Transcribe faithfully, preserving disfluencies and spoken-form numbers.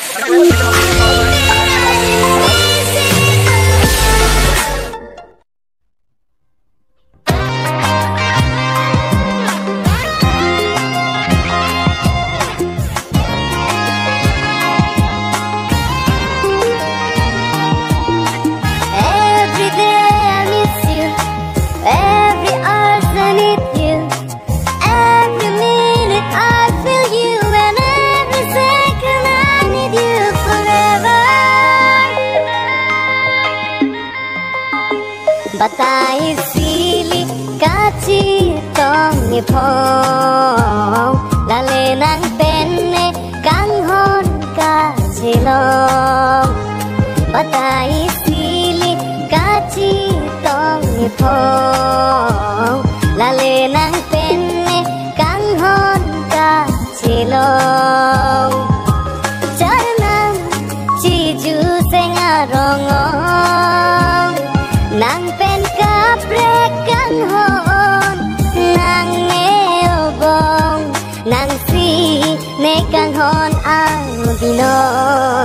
Batai silik kaci tongi phong lale nang penne kang hon kacilong. Batai silik kaci tongi phong lale nang penne kang hon kacilong. Charnang ciju sengarongong nang pen kaprek kang hon nang neobong nang si ne kang hon ang binong.